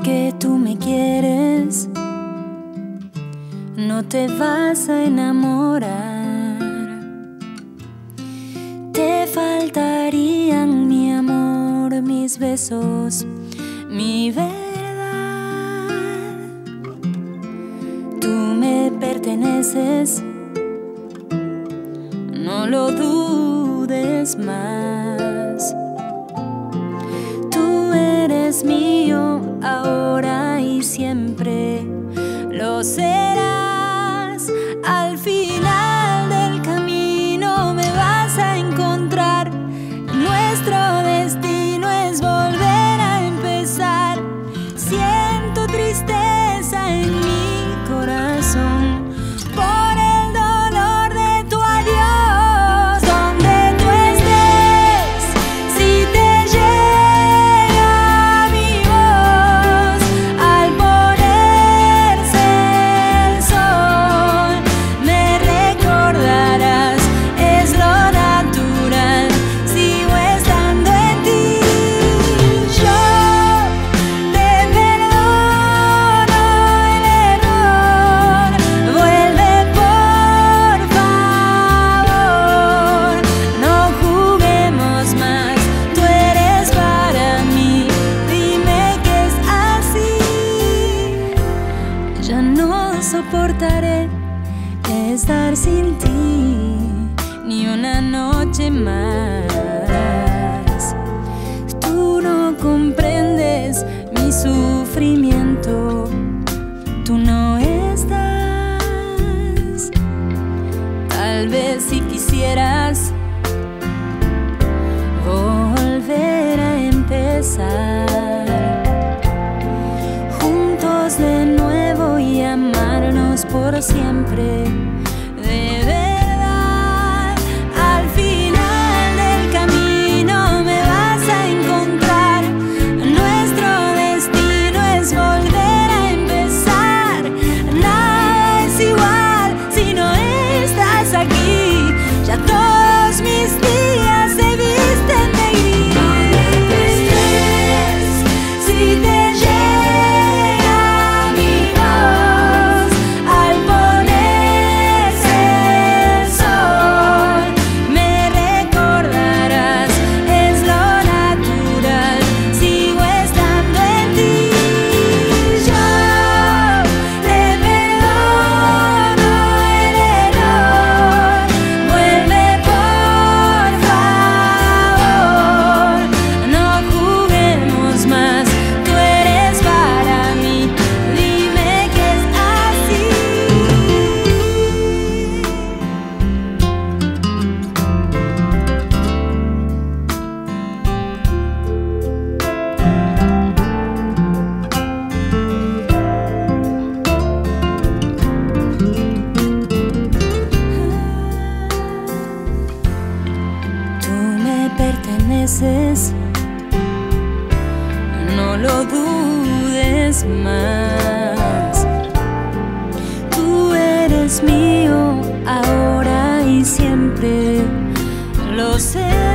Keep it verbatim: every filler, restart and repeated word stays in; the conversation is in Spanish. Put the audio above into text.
que tú me quieres, no te vas a enamorar. Te faltarían mi amor, mis besos, mi verdad. Tú me perteneces, no lo dudes más. Tú eres mío ahora y siempre lo serás. Al final del camino me vas a encontrar. Nuestro destino es volver a empezar. Siento tristeza en mi corazón por el dolor de tu adiós. Donde tú estés, si te llega mi voz al ponerse el sol, me recordarás, es lo natural, sigo estando en ti. Yo te perdono el error, vuelve por favor, no juguemos más, tú eres para mí, dime que es así. Ya no soportaré estar sin ti ni una noche más. Tú no comprendes mi sufrimiento, tú no estás. Tal vez si quisieras volver a empezar juntos de nuevo y amarnos por siempre, de verdad. Al final del camino me vas a encontrar. Nuestro destino es volver a empezar. Nada es igual si no estás aquí. Ya todos mis días se visten de gris. Si te llega mi voz al ponerse el sol, me recordarás, es lo natural, sigo estando en ti. Yo te perdono el error, vuelve por favor, no juguemos más, tú eres para mí, dime que es así. Tú me perteneces, no lo dudes más. Tú eres mío ahora y siempre lo serás.